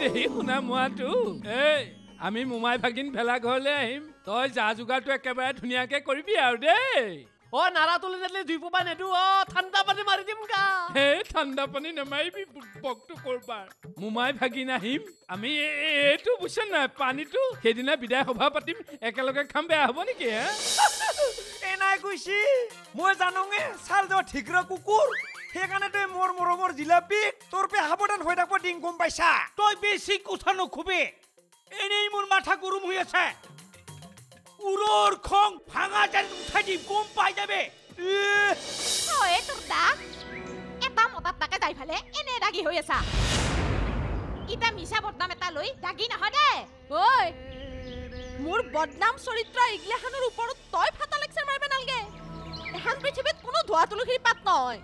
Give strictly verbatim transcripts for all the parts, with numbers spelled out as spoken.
দেহি শুনা মোৱাটো এই আমি মোমাই ভাগিন ভেলা ঘৰলৈ আহিম তই যা যোগাৰটো একেবাৰে ধুনীয়াকে কৰিবি আৰু দেই ও নাৰা তুলি নেলে দুই পোপা নেদু ও ঠাণ্ডা পানী মাৰি দিম গা হে ঠাণ্ডা পানী নামাৰিবি বকটো কৰবাৰ মোমাই ভাগিন আহিম আমি এইটো বুঝছ নাই পানীটো সেইদিনা বিদায় সভা পাতিম একেলগে খাম বেয়া হ'ব নেকি হে এ নাই কৈছি মই জানোঙে চাল দ ঠিকৰা কুকুৰ সেইকাৰণে তই মোৰ মৰমৰ জিলাপি তোৰ পে সাৱধান হৈ থাকব দিন গম পাইছা তই বেছি কথা নখুবে এনেই মোৰ মাথা গৰম হৈ আছে উৰৰ খং ভাঙা যেন উঠাই দিম গম পাই যাবে ঐ তোৰ দা এটা মতাত তাকে যাই ফালে এনে দাগি হৈ আছা ইটা মিছা বদনাম এটা লৈ দাগি নহয় দে ঐ মোৰ বদনাম চৰিত্ৰ ইগলাখানৰ ওপৰত তই ফাটা লেকচাৰ মাৰিব নালগে এখন পৃথিৱীত কোনো ধোৱা তুলসীৰ পাত নহয়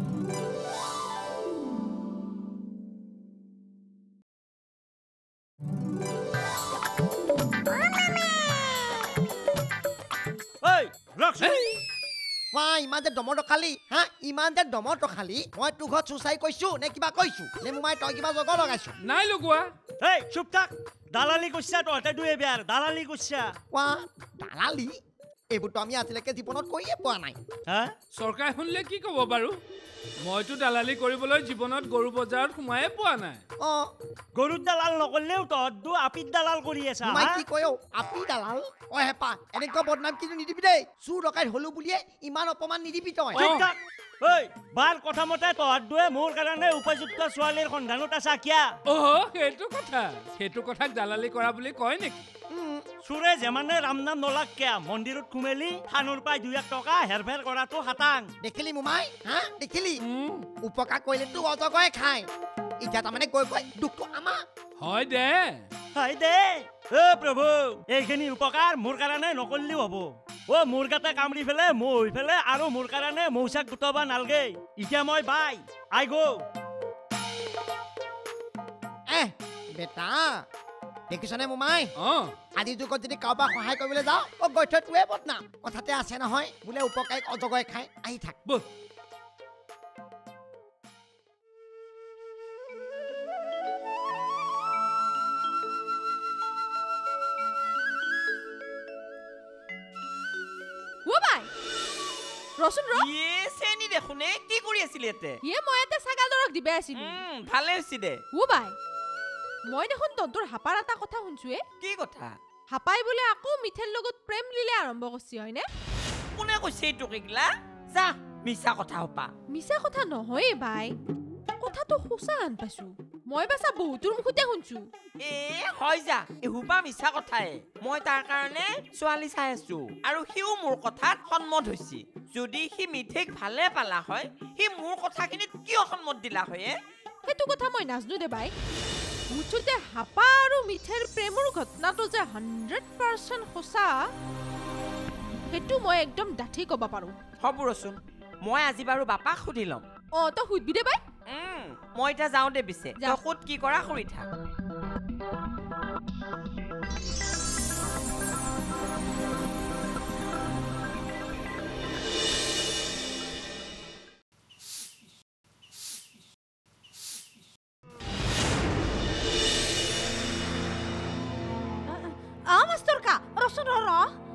ঐ ৰখছোন ওয়া ইমান যে দমৰ খালি হা ইমান যে দমৰ খালি মই তোৰ ঘৰত সুচাই কৈছো নে কিবা কৈছো নে মোমাই তই কিবা জগ লগাইছো নাই লগোৱা এই চুপ থাক দালালি কৈছা তহঁতে দুয়ে বেয়াৰ দালালি কৈছা ওয়া দালালি এইবোৰতো আমি আজিলৈকে জীৱনত কৰিয়ে পোৱা নাই হা চৰকাৰে শুনিলে কি ক'ব বাৰু মইতো দালালি কৰিবলৈ জীৱনত গৰু বজাৰত সোমায়ে পোৱা নাই অ গৰুৰ দালাল নকৰিলেও তহঁত দু আপিত দালাল কৰি আছা মোমাই কি কয় আপি দালাল অ হেপা এনেকুৱা বদনাম কিন্তু নিদিবি দেই চুৰ ডকাইত হলো বুলিয়ে ইমান অপমান নিদিবি তই চুপ থাক ঐ বাল কথা মতে তহঁত দুয়ে মোৰ কাৰণে উপযুক্ত ছোৱালীৰ সন্ধানত আছা কিয়া অহ সেইটো কথা সেইটো কথাক দালালি কৰা বুলি কয় নেকি চুৰে যেমানে ৰাম নাম নলাক কিয়া মন্দিৰত কুমেলি থানুৰ পাই দুই এক টকা হেৰফেৰ কৰাটো হাতাং দেখিলি মোমাই হা দেখিলি উপকাৰ কৰিলেতো অজগৰে খায় এতিয়া তাৰমানে কৈ কৈ দুখটো আমাৰ হয় দে হয় দে অ প্ৰভু এইখিনি উপকাৰ মোৰ কাৰণে নকৰিলেও হ'ব অ মোৰ গাতে কামৰি ফেলে মৌ হৈ ফেলে আৰু মোৰ কাৰণে মৌচাক গোটাব নালগে এতিয়া মই বাই আই গো এহ বেটা দেখিছনে মোমাই অ আজি যুগত যদি কাৰোবাক সহায় কৰিবলৈ যাওঁ অ গৈঠটোৱে বদনাম কথাতে আছে নহয় বোলে উপকাৰীক অজগৰে খায় আহি থাক বহ ৰচোন ৰ ইয়ে চেনি দেখোনে কি কৰি আছিল এতে ইয়ে মই এতে ছাগাল দৰক দিবে আছিল হুম ভালে হৈছে দে ও বাই মই দেখোন তন্তৰ হাপাৰ এটা কথা শুনছুৱে কি কথা হাপাই বোলে আকৌ মিঠেৰ লগত প্ৰেম লীলা আৰম্ভ কৰিছে হয়নে কোনে কৈছে এইটো কিগলা যা মিছা কথা হপা মিছা কথা নহয় বাই কথাটো সঁচা আন পাইছো মই বাছা বহুতৰ মুখতে শুনছো এ হয় যা এহুপা মিছা কথাই মই তাৰ কাৰণে ছোৱালী চাই আছো আৰু সিও মোৰ কথাত সন্মত হৈছে যদি সি মিঠেক ভালে পালা হয় সি মোৰ কথাখিনিত কিয় সন্মত দিলা হয় সেইটো কথা মই নাজনো দে বাই মুঠতে হাপা আৰু মিঠেৰ প্ৰেমৰ ঘটনাটো যে হাণ্ড্ৰেড পাৰ্চেণ্ট সঁচা সেইটো মই একদম ডাঠি ক'ব পাৰো হ'ব ৰচোন মই আজি বাৰু বাপাক সুধি ল'ম অ তই সুধবি দে বাই মই এতিয়া যাওঁ দে পিছে তই ক'ত কি কৰা কৰি থাক আ মাষ্টৰ কা ৰচোন ৰ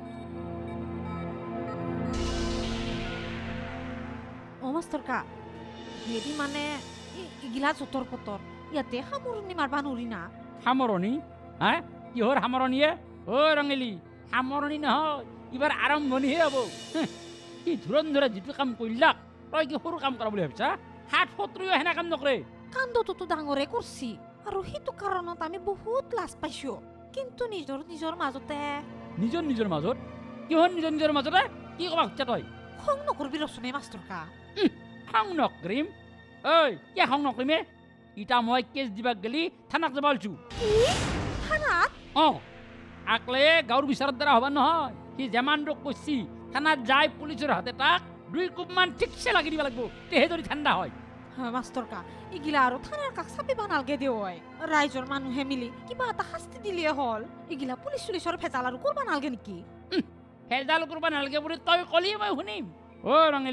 অ মাষ্টৰ কা হেৰি মানে ইগিলা চতৰ পতৰ ইয়াতে সামৰণি মাৰবা নৰি না সামৰণি হা কিহৰ সামৰণিয়ে অ ৰঙেলি সামৰণি নহয় এইবাৰ আৰম্ভণিহে হ'ব কি ধুৰন্ধৰে যিটো কাম কৰিলাক তই কি সৰু কাম কৰা বুলি ভাবিছা হাত শত্ৰুও সেনে কাম নকৰে কান্দটোতো ডাঙৰে কৰছি আৰু সেইটো কাৰণত আমি বহুত লাজ পাইছো কিন্তু নিজৰ নিজৰ মাজতে নিজৰ নিজৰ মাজত কিহৰ নিজৰ নিজৰ মাজতে কি ক'বা খুজিছা তই খং নকৰবি ৰচনে মাষ্টৰ কা খং নকৰিম ঐ কিয় খং নকৰিমে ইটা মই কেছ দিবাক গেলি থানাক যাব আলছো থানাত অ আকলে গাঁৱৰ বিচাৰৰ দ্বাৰা হ'ব নহয় সি যেমান ৰোগ কৰিছি থানাত যাই পুলিচৰ হাতে তাক দুই কোপমান ঠিকছে লাগি দিব লাগিব তেহে যদি ঠাণ্ডা হয় মাষ্টৰ কা ইগিলা আৰু থানাৰ কাষ চাপিব নালগে দে ঐ ৰাইজৰ মানুহে মিলি কিবা এটা শাস্তি দিলে হ'ল ইগিলা পুলিচ চুলিচৰ ফেজাল আৰু কৰবা নালগে নেকি ফেজাল কৰবা নালগে বুলি তই কলি মই শুনিম অ ৰঙেলি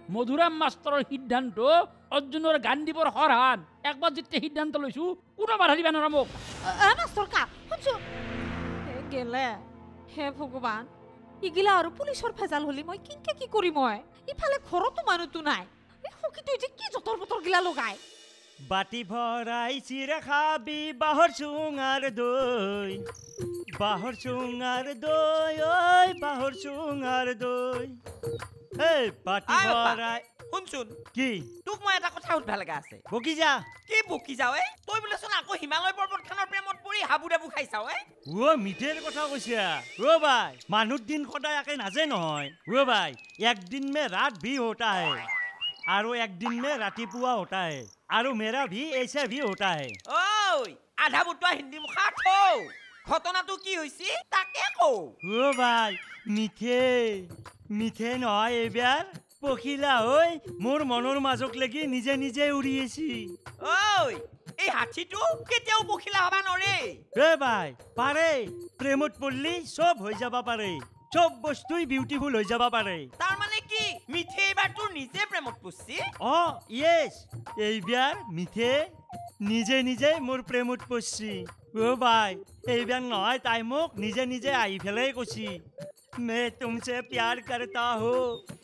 মধুৰাম মাষ্টৰৰ সিদ্ধান্ত অৰ্জুনৰ গান দিবৰ সৰহান একবাৰ যেতিয়া সিদ্ধান্ত লৈছো কোনো বাধা দিবা নোৱাৰা মোক মাষ্টৰ কা শুনছো গেলে হে ভগৱান ইগিলা আৰু পুলিচৰ ফেজাল হলি মই কিনকে কি কৰি মই ইফালে ঘৰতো মানুহটো নাই সখীটো যে কি জতৰ বতৰ গিলা লগাই বাটি ভৰাই চিৰা খাবি বাহৰ চুঙাৰ দৈ বাহৰ চুঙাৰ দৈ ঐ বাহৰ চুঙাৰ দৈ এই বাটি ভৰাই শুনচোন কি তোক মই এটা কথা সুধবা লগা আছে বকি যা কি বকি যাও এ তই বোলেচোন আকৌ হিমালয় পৰ্বতখনৰ প্ৰেমত পৰি হাবু ডাবু খাইছাও এ ও মিঠেৰ কথা কৈছা ও ভাই মানুহ দিন সদায় একে নাজে নহয় ও ভাই একদিন মে ৰাত ভি হোতা হে আৰু একদিন মে ৰাতিপুৱা হোতা হে আৰু মেৰা ভি ऐसे ভি হোতা হে ঐ আধা বুটুৱা হিন্দী মুখা থৌ ঘটনাটো কি হৈছে তাকে কও ও ভাই মিঠে মিঠে নহয় এইবাৰ পখিলা হৈ মোৰ মনৰ মাজক লাগি নিজে নিজে উৰি আছি ঐ এই হাতীটো কেতিয়াও পখিলা হবা নৰে এ ভাই পাৰে প্ৰেমত পড়লি সব হৈ যাবা পাৰে সব বস্তুই বিউটিফুল হৈ যাবা পাৰে তাৰ মানে কি মিঠে এইবাৰ তোৰ নিজে প্ৰেমত পড়ছি অ ইয়েস এইবাৰ মিঠে নিজে নিজে মোৰ প্ৰেমত পড়ছি ও ভাই এইবাৰ নহয় তাই মোক নিজে নিজে আহি ফেলাই কৈছি मैं तुमसे प्यार करता हूँ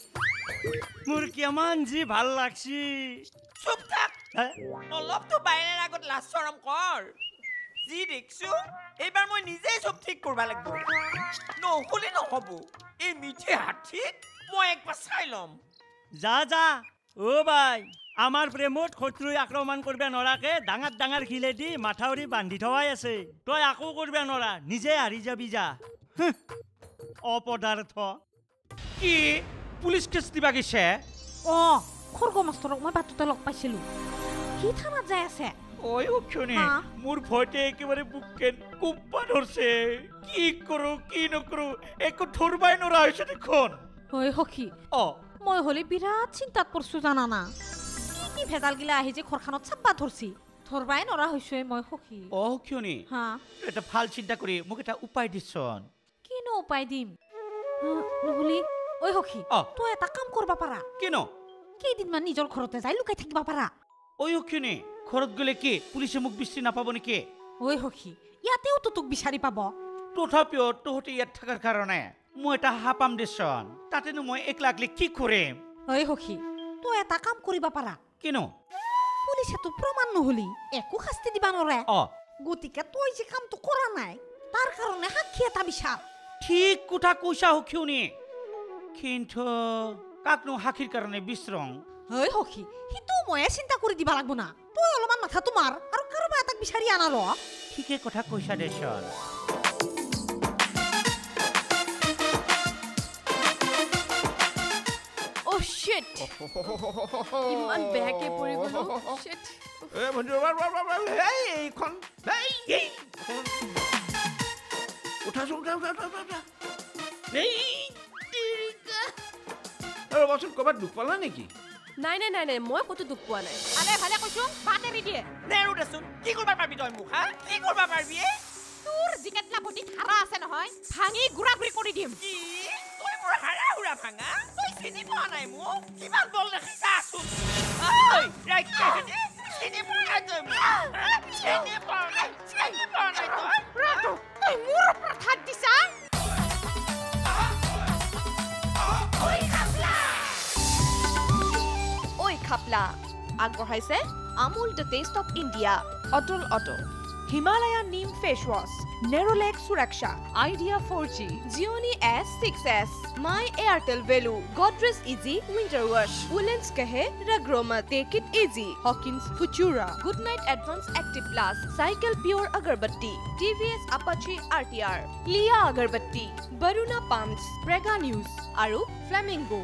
মোৰ কিমান যি ভাল লাগছি চুপ থাক অলপতো বাহিৰৰ আগত লাজ চৰম কৰ যি দেখছো এইবাৰ মই নিজেই চব ঠিক কৰবা লাগিব নহ'লে নহ'ব এই মিঠে হাতীক মই একবাৰ চাই ল'ম যা যা ও ভাই আমাৰ প্ৰেমত শত্ৰুই আক্ৰমণ কৰিব নৰাকে ডাঙৰ ডাঙৰ শিলেদি মাথাউৰি বান্ধি থোৱাই আছে তই আকৌ কৰিব নৰা নিজে হাৰি যাবি যা অপদাৰ্থ কি পুলিচ কেছ দিবা গৈছে অ খৰ্গ মাষ্টৰক মই বাটতে লগ পাইছিলো কি থানাত যাই আছে ঐ উক্ষণি মোৰ ভয়তে একেবাৰে বুকেন কুম্পা ধৰছে কি কৰো কি নকৰো একো ধৰবাই নৰা হৈছে দেখোন ঐ সখী অ মই হলে বিৰাট চিন্তাত পৰছো জানা না কি কি ভেজাল গিলা আহি যে ঘৰখনত চাপা ধৰছি ধৰবাই নৰা হৈছে মই সখী অ উক্ষণি হা এটা ভাল চিন্তা কৰি মোক এটা উপায় দিছন কিনো উপায় দিম নহলি ঐ সখী তই এটা কাম কৰবা পাৰা কিনো কেইদিনমান নিজৰ ঘৰতে যাই লুকাই থাকিবা পাৰা ঐ উক্ষণি ঘৰত গ'লে কি পুলিচে মোক বিচাৰি নাপাব নেকি ঐ সখী ইয়াতেও তো তোক বিচাৰি পাব তথাপিও তহঁতে ইয়াত থকাৰ কাৰণে মই এটা হা পাম দেচোন তাতেনো মই একলা একলা কি কৰিম ঐ সখী তই এটা কাম কৰিবা পাৰা কিনো পুলিচে তো প্ৰমাণ নহলি একো শাস্তি দিবা নৰে অ গতিকে তই যে কামটো কৰা নাই তাৰ কাৰণে সাক্ষী এটা বিচাৰ ঠিক কথা কৈছা সখীউনি কিন্তু কাকনো সাক্ষীৰ কাৰণে বিচৰং ঐ সখী সিটো ময়ে চিন্তা কৰি দিবা লাগব না তই অলপমান মাথা তোমাৰ আৰু কাৰোবা এটাক বিচাৰি আনা ৰ ঠিকে কথা কৈছা দেচোন ও শিট ইমান বেয়াকে পৰি গলো শিট এ বন্ধু এই এইখন এই উঠাছো উঠা উঠা উঠা উঠা এই ৰবাচোন ক'ৰবাত দুখ পালা নেকি নাই নাই নাই নাই মই ক'তো দুখ পোৱা নাই আলে ভালে কৈছো বাট এৰি দিয়ে নেৰু দেচোন কি কৰবা পাৰবি তই মোক হা কি কৰবা পাৰবি তোৰ জিকেটলা বডি খাৰা আছে নহয় ভাঙি গুৰা গুৰি কৰি দিম কি তই মোৰ হাৰা হুৰা ভাঙা তই চিনি পোৱা নাই মোক কিমান বল দেখিছা আছোন ঐ ৰাইকে চিনি পোৱা নাই তই মোক চিনি পোৱা নাই চিনি পোৱা নাই তই ৰাটো তই মোৰ ওপৰত হাত দিছা ঐ খাপলা আগবঢ়াইছে Amul the taste of India অটল অটল Himalaya neem face wash Nerolac Suraksha Idea for G Gionee S six S my Airtel value Godrej Ezee winter wash woollens কহে ৰগ্ৰমা take it easy Hawkins Futura Good Knight advanced active plus Cycle pure agarbatti TVS Apache R T R লিয়া আগৰবত্তি বৰুণা pumps Prag news আৰু Flamingo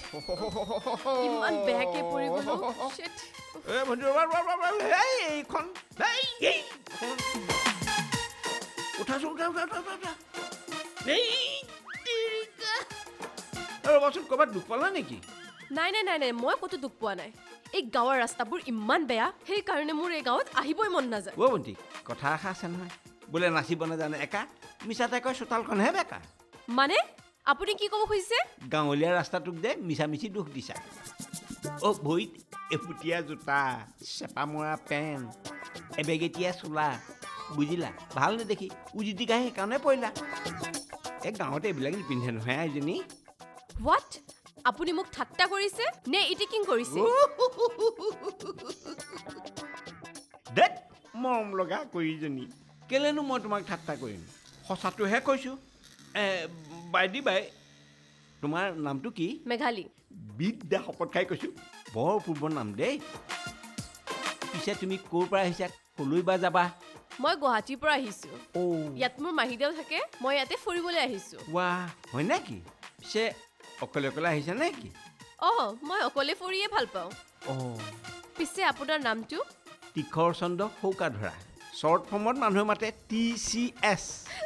ইমান বেয়াকে পৰি গলো sheet এ বন্ধু এই এইখন এই এই উঠাছো উঠা উঠা উঠা উঠা এই ৰবাচোন ক'ৰবাত দুখ পালা নেকি নাই নাই নাই নাই মই কতো দুখ পোৱা নাই এই গাঁৱৰ ৰাস্তাবোৰ ইমান বেয়া সেইকাৰণে মোৰ এই গাঁৱত আহিবই মন নাযায় অ' ভণ্টি কথা এষা আছে নহয় বোলে নাচিব নাজানে একা মিছা তাই কয় চোতালখনহে বেকা মানে আপুনি কি ক'ব খুজিছে গাঁৱলীয়া ৰাস্তাটোক দে মিছা মিছি দুখ দিছা অ' ভৰিত এফুটীয়া জোতা চেপা মৰা পেণ্ট এবেগেটীয়া চোলা বুজিলা ভাল নেদেখি উজুতি গাই সেইকাৰণে পৰিলা এই গাঁৱতে এইবিলাক নিপিন্ধে নহয় এজনী হোৱাট আপুনি মোক ঠাট্টা কৰিছে নে ইটিকিং কৰিছে দেখ মৰম লগা কৰিজনী কেলেনো মই তোমাক ঠাট্টা কৰিম সঁচাটোহে কৈছোঁ বাইদি বাই তোমাৰ নামটো কি মেঘালী বিদ্যা শপত খাই কৈছোঁ বৰ পূৰ্ব নাম দেই পিছে তুমি ক'ৰ পৰা আহিছা কলৈ বা যাবা মই গুৱাহাটীৰ পৰা আহিছোঁ অ' ইয়াত মোৰ মাহীদেউ থাকে মই ইয়াতে ফুৰিবলৈ আহিছোঁ ৱাহ হয় নেকি পিছে অকলে অকলে আহিছা নেকি অঁ মই অকলে ফুৰিয়ে ভাল পাওঁ অ' পিছে আপোনাৰ নামটো তীখৰ চন্দ্ৰ সৌকাধৰা শ্বৰ্ট ফৰ্মত মানুহে মাতে টি চি এছ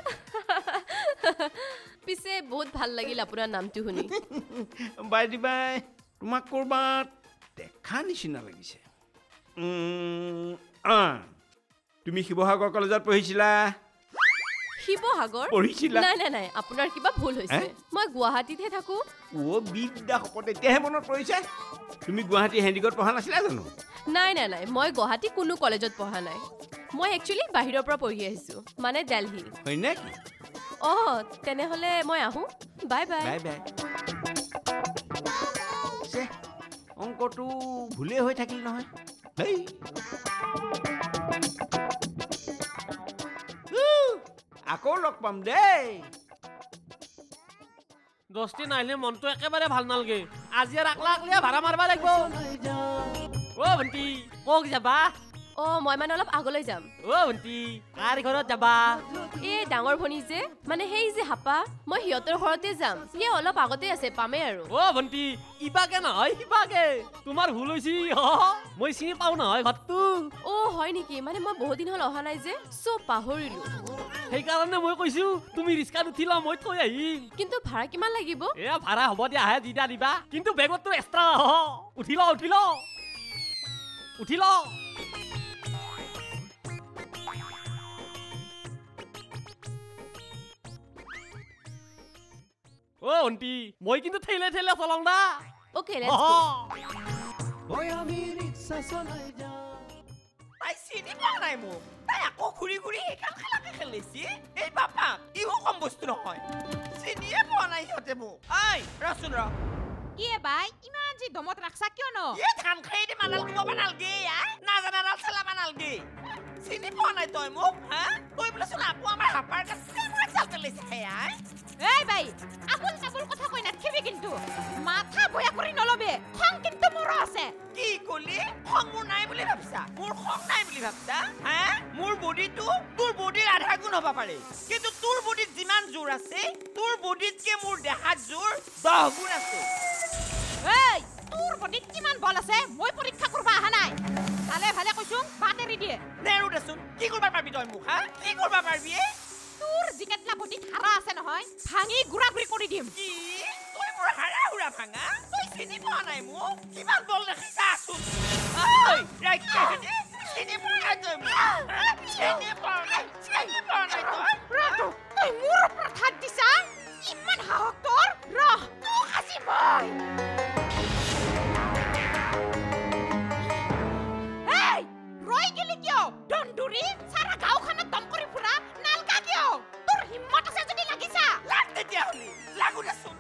পিছে বহুত ভাল লাগিল আপোনাৰ নামটো শুনি বাইদি বাই তোমাক ক'ৰবাত দেখা নিচিনা লাগিছে তুমি শিৱসাগৰ কলেজত পঢ়িছিলা শিৱসাগৰ পঢ়িছিলা নাই নাই নাই আপোনাৰ কিবা ভুল হৈছে মই গুৱাহাটীতহে থাকোঁ অ' বিদ্যা শপত এতিয়াহে মনত পৰিছে তুমি গুৱাহাটী হেণ্ডিকত পঢ়া নাছিলা জানো নাই নাই নাই মই গুৱাহাটী কোনো কলেজত পঢ়া নাই মই একচুৱেলি বাহিৰৰ পৰা পঢ়ি আহিছোঁ মানে দিল্লী হয় নেকি অঁ তেনেহ'লে মই আহোঁ বাই বাই বাই বাই অংকটো ভুলেই হৈ থাকিল নহয় হেই আকৌ লগ পাম দেই দস্তি নাহিলে মনটো একেবাৰে ভাল নালাগে আজি আৰু আকলা আকলিয়া ভাড়া মাৰবা লাগিব অ' ভণ্টি ক'ক যাবা অঁ মই মানে অলপ আগলৈ যাম অ' ভণ্টি কাৰ ঘৰত যাবা এই ডাঙৰ ভনী যে মানে সেই যে হাপা মই সিহঁতৰ ঘৰতে যাম সিয়ে অলপ আগতে আছে পামেই আৰু অ' ভণ্টি ইবাকে নহয় সিবাকে তোমাৰ ভুল হৈছে মই চিনি পাওঁ নহয় ঘৰটো অ' হয় নেকি মানে মই বহুত দিন হ'ল অহা নাই যে চব পাহৰিলোঁ সেইকাৰণে মই কৈছো তুমি ৰিক্সাত উঠি লওঁ মই থৈ আহিম কিন্তু ভাড়া কিমান লাগিব এ ভাড়া হ'ব দিয়া আহে দিদা দিবা কিন্তু বেগতটো এক্সট্ৰা উঠি ল উঠি ল উঠি ল অ' ভণ্টি মই কিন্তু ঠেলে ঠেলে চলাওঁ না অ'কে লেটছ গো তাই চিনি পোৱা নাই মোক তাই আকৌ ঘূৰি ঘূৰি সেইখন খেলাকে খেলিছি এই বাপা ইও কম বস্তু নহয় চিনিয়ে পোৱা নাই সিহঁতে মোক ঐ ৰচোন ৰ কি বাই ইমান যে দমত ৰাখছা কিয় ন এই ধান খাই দি মানাল ক'ব নালগে নাজানাল চেলাব নালগে চিনি পোৱা নাই তই মোক হা তই বোলেচোন আকৌ আমাৰ হাপাৰ কাছে চালতে লৈছে এই বাই আকুল চাকুল কথা কৈ নাথাকিবি কিন্তু মাথা বয়া কৰি নলবে খং কিন্তু মোৰ আছে কি কলি খং মোৰ নাই বুলি ভাবছা মোৰ খং নাই বুলি ভাবছা হা মোৰ বডিটো তোৰ বডিৰ আধা গুণ হ'ব পাৰে কিন্তু তোৰ বডিত যিমান জোৰ আছে তোৰ বডিতকে মোৰ দেহাত জোৰ দহ গুণ আছে এই তোৰ বডিত কিমান বল আছে মই পৰীক্ষা কৰিব অহা নাই ভালে ভালে কৈছো বাট এৰি দিয়ে নেৰু দেচোন কি কৰিব পাৰিবি তই মোক হা কি কৰিব পাৰিবি তোৰ জিকেটলা বডিত হাৰা আছে নহয় ভাঙি গুড়া গুড়ি কৰি দিম কি তই মোৰ হাৰা হুৰা ভাঙা তই চিনি পোৱা নাই মোক কিমান বল দেখিছা আছোন ঐ ৰাইখা চিনি পোৱা নাই তই মোক চিনি পোৱা নাই চিনি পোৱা নাই তই ৰাটো তই মোৰ ওপৰত হাত দিছা ইমান সাহস তোৰ ৰহ তোক আজি মই এই ৰৈ গেলি কিয় দণ্ডুৰি সারা গাঁওখনত দম কৰি ফুৰা নালকা কিয় তোৰ হিম্মত আছে যদি লাগিছা লাগ তেতিয়া হলি লাগু দেচোন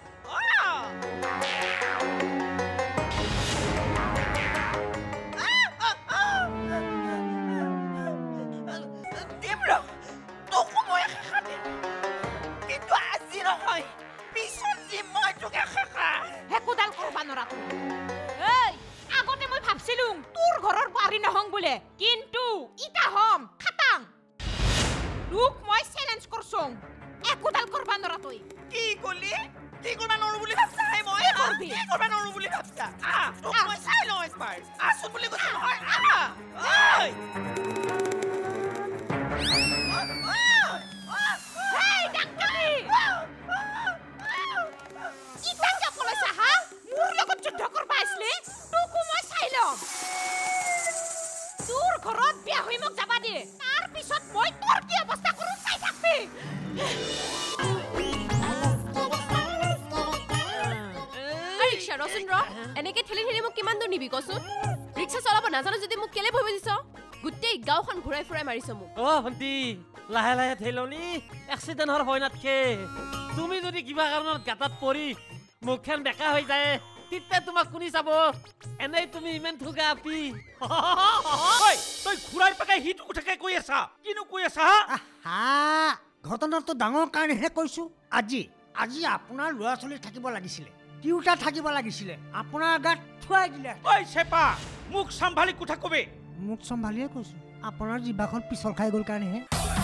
কিন্তু ইটা হম খাটাং তোক মই চ্যালেঞ্জ করছং একোডাল করবা নৰা তুই কি কলি কি কৰবা নৰো বুলি ভাবছা হে মই কি কৰবা নৰো বুলি ভাবছা আ তোক মই চাই লওঁ একবাৰ আছো বুলি কৈছ নহয় আ ঐ হেই ডাক্তৰী ইটা কিয় কলৈছা হা মোৰ লগত যুদ্ধ কৰবা আছিলে তোকো মই চাই লম তোৰ ঘৰত বিয়া হৈ মোক যাবা দে তাৰ পিছত মই তোৰ কি অৱস্থা কৰোঁ চাই থাকবি ৰিক্সা ৰচোন ৰ এনেকে ঠেলি ঠেলি মোক কিমান দূৰ নিবি কচোন ৰিক্সা চলাব নাজানো যদি মোক কেলে ভয় বুজিছ গোটেই গাঁওখন ঘূৰাই ফুৰাই মাৰিছ মোক অ ভণ্টি লাহে লাহে ঠেলনি এক্সিডেণ্ট হোৱাৰ ভয় নাথাকে তুমি যদি কিবা কাৰণত গাঁতত পৰি মুখখন বেকা হৈ যায় তেতিয়া তোমাক কোনি চাব এনেই তুমি ইমান থুগা আপি ঐ তই ঘূৰাই পাকাই সিটো কথাকে কৈ আছা কিনো কৈ আছা হা ঘটনাটো ডাঙৰ কাৰণেহে কৈছোঁ আজি আজি আপোনাৰ ল'ৰা ছোৱালী থাকিব লাগিছিলে তিউতা থাকিব লাগিছিলে আপোনাৰ গাত থুৱাই দিলে ঐ চেপা মোক চম্ভালি কথা কবি মোক চম্ভালিয়ে কৈছোঁ আপোনাৰ জিভাখন পিছল খাই গ'ল কাৰণেহে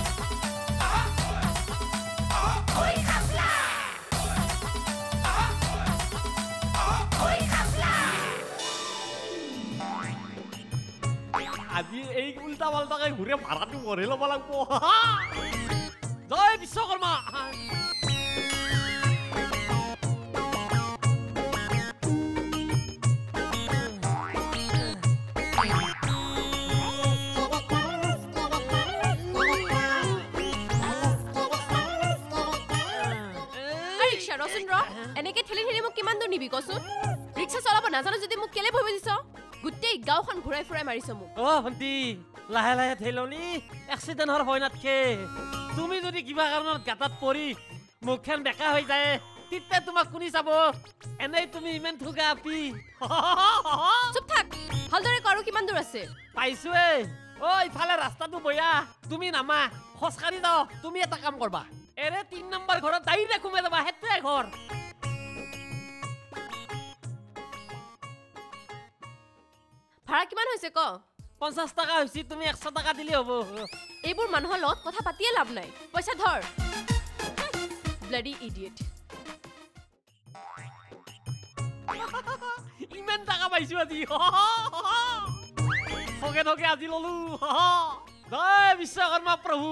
আজি এই উল্টা পাল্টাকে ঘূৰে ভাড়াটো ভৰি ল'ব লাগিব জয় বিশ্বকৰ্মা ৰচোন ৰ এনেকে ঠেলি ঠেলি মোক কিমান দূৰ নিবি কচোন ৰিক্সা চলাব নাজানো যদি মোক কেলে ভয় বুজিছ গোটেই গাঁওখন ঘূৰাই ফুৰাই মাৰিছ মোক অ ভণ্টি লাহে লাহে ঠেলনি এক্সিডেণ্ট হোৱাৰ ভয় নাথাকে তুমি যদি কিবা কাৰণত গাঁতত পৰি মুখখন বেকা হৈ যায় তেতিয়া তোমাক কোনি চাব এনেই তুমি ইমান থুগা আপি চুপ থাক ভালদৰে কৰো কিমান দূৰ আছে পাইছোৱে ঐ ইফালে ৰাস্তাটো বয়া তুমি নামা খোজকাঢ়ি যাওঁ তুমি এটা কাম কৰবা এৰে তিন নম্বৰ ঘৰত ডাইৰেক্ট সোমাই যাবা সেইটোৱে ঘৰ ভাড়া কিমান হৈছে ক পঞ্চাছ টকা হৈছে তুমি একশ টকা দিলে হ'ব এইবোৰ মানুহৰ লগত কথা পাতিয়ে লাভ নাই পইচা ধৰ ব্লাডি ইডিয়েট ইমান টকা পাইছো আজি ঠগে ঠগে আজি ললো জয় বিশ্বকৰ্মা প্ৰভু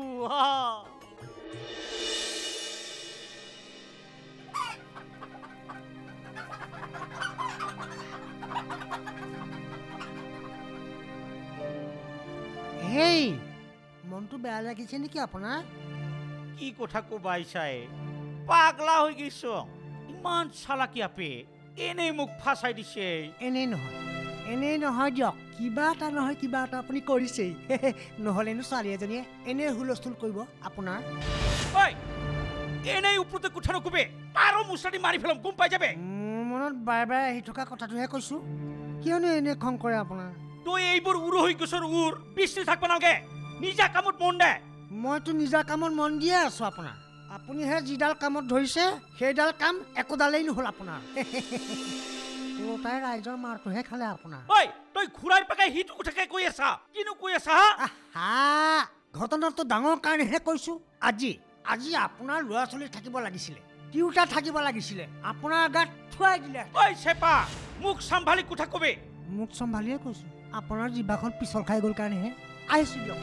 হেই মনটো বেয়া লাগিছে নেকি আপোনাৰ কি কথা কবা আইছাই পাগলা হৈ গৈছ ইমান চালাকি আপে এনেই মোক ফাঁচাই দিছে এনেই নহয় এনেই নহয় দিয়ক কিবা এটা নহয় কিবা এটা আপুনি কৰিছেই নহ'লেনো ছোৱালী এজনীয়ে এনেই হুলস্থুল কৰিব আপোনাৰ ঐ এনেই ওপৰতে কথা নকবি পাৰো মুচাৰি মাৰি পেলাম গম পাই যাবে মোৰ মনত বাৰে বাৰে আহি থকা কথাটোহে কৈছোঁ কিয়নো এনে খং কৰে আপোনাৰ তই এইবোৰ উৰ হৈ গৈছৰ উৰ পিছলি থাকব নালাগে নিজা কামত মন দে মইতো নিজা কামত মন দিয়ে আছোঁ আপোনাৰ আপুনিহে যিডাল কামত ধৰিছে সেইডাল কাম একোডালেই নহ'ল আপোনাৰ তাই ৰাইজৰ মাৰটোহে খালে আপোনাৰ ঐ তই ঘূৰাই পাকাই সিটো কথাকে কৈ আছা কিনো কৈ আছা হা ঘটনাটো ডাঙৰ কাৰণেহে কৈছোঁ আজি আজি আপোনাৰ ল'ৰা ছোৱালী থাকিব লাগিছিলে তিউতা থাকিব লাগিছিলে আপোনাৰ গাত থুৱাই দিলে ঐ চেপা মোক চম্ভালি কথা কবি মোক চম্ভালিয়ে কৈছোঁ আপোনাৰ জিভাখন পিছল খাই গ'ল কাৰণেহে আহিছোঁ দিয়ক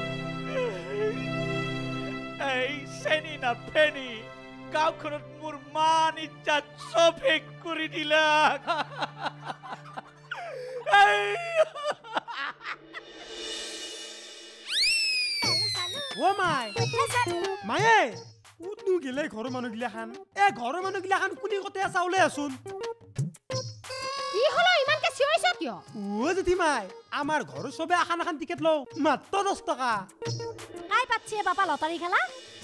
এই চেনি না ফেনি গাঁওখনত মোৰ মান ইজ্জত চব শেষ কৰি দিলা ও মাই মায়ে উদু গেলে ঘৰৰ মানুহগিলাখান এ ঘৰৰ মানুহগিলাখান কোনে কতে আছা ওলাই আছোন কি হলো ইমানকে চিঞৰিছ কিয় ও জেঠি মাই আমাৰ ঘৰৰ চবে আখান আখান টিকেট লওঁ মাত্ৰ দহ টকা কাই পাচ্ছে বাবা লটাৰী খেলা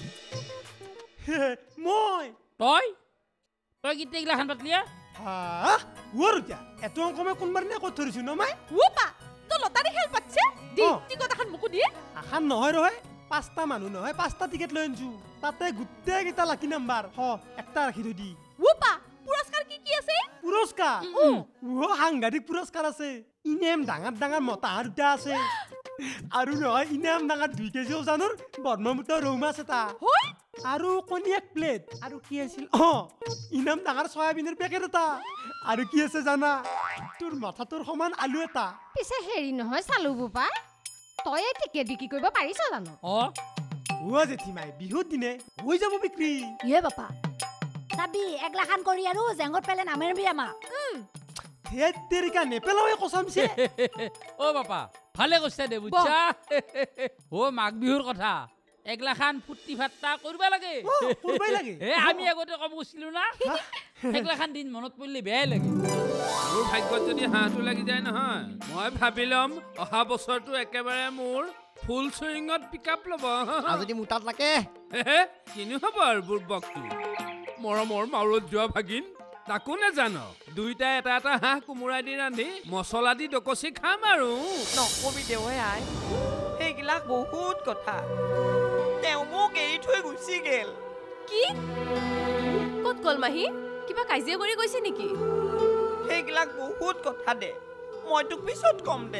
মই তই তই গীতে গিলাখান পাতলিয়া হা ওর যা এত অঙ্ক মই কোনবার নে কত ধরিছু ন মাই ওপা তো লটাৰী খেল পাচ্ছে দি টিকট এখন মুকু দি আখান নহয় ৰহে পাঁচটা মানুহ নহয় পাঁচটা টিকেট লৈ আনছো তাতে গোটেই কেইটা লাকি নাম্বাৰ হ একটা ৰাখি থৈ দি ওপা পুৰস্কাৰ কি কি আছে পুৰস্কাৰ ও সাংঘাতিক পুৰস্কাৰ আছে ইনেম ডাঙৰ ডাঙৰ মতা হাঁহ দুটা আছে আৰু নহয় ইনেম ডাঙৰ দুই কেজি ওজনৰ ব্ৰহ্মপুত্ৰ ৰৌ মাছ এটা হয় আৰু কণী এক প্লেট আৰু কি আছিল অ ইনাম ডাঙৰ সয়াবিনৰ পেকেট এটা আৰু কি আছে জানা তোৰ মাথাটোৰ সমান আলু এটা পিছে হেৰি নহয় চালু বোপা তই টিকেট বিক্ৰী কৰিব পাৰিছ জানো অ ও জেঠিমাই বিহুত দিনে হৈ যাব বিক্ৰী ইয়ে বাপা চাবি একলাখান কৰি আৰু জেংগত পেলে নামেৰবি আমা ধেত তেৰিকা নেপেলাৱে কচামছে অ বাপা ভালে কৈছে দে বুঝছা ও মাঘ বিহুৰ কথা একলাখান ফুটি ফাট্টা কৰিবা লাগে কৰিবাই লাগে এ আমি আগতে কম কৈছিলো না একলাখান দিন মনত পৰিলে বেয়াই লাগে মোৰ ভাগ্যত যদি হাঁহটো লাগি যায় নহয় মই ভাবি ল'ম অহা বছৰটো একেবাৰে মোৰ ফুল চুইঙত পিকআপ ল'ব যদি মোৰ তাত লাগে কিনো হ'ব আৰু বুৰ্বকটো মৰমৰ মাউৰত যোৱা ভাগিন তাকো নেজানো দুইটা এটা এটা হাঁহ কোমোৰা দি ৰান্ধি মছলা দি ডকচি খাম আৰু নকবি দেৱে আই সেইগিলাক বহুত কথা তেওঁ মোক এৰি থৈ গুচি গেল কি ক'ত গ'ল মাহী কিবা কাজিয়া কৰি গৈছে নেকি সেইগিলাক বহুত কথা দে মই তোক পিছত কম দে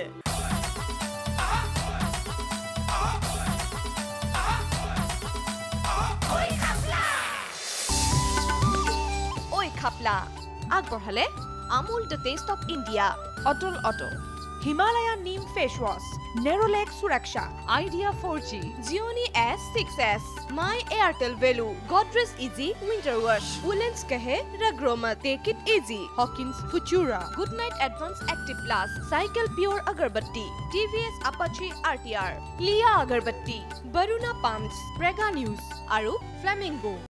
ঐ খাপলা আগবঢ়ালে Amul the taste of India অটল অটো Himalaya neem face wash Nerolac Suraksha Idea for G Gionee S six S my Airtel value Godrej Ezee winter wash woollens কাহে ৰগ্ৰমা take it easy Hawkins Futura Good Knight advanced active plus Cycle pure agarbatti TVS Apache R T R লিয়া আগৰবত্তি বৰুণা pumps Prag news আৰু flamingo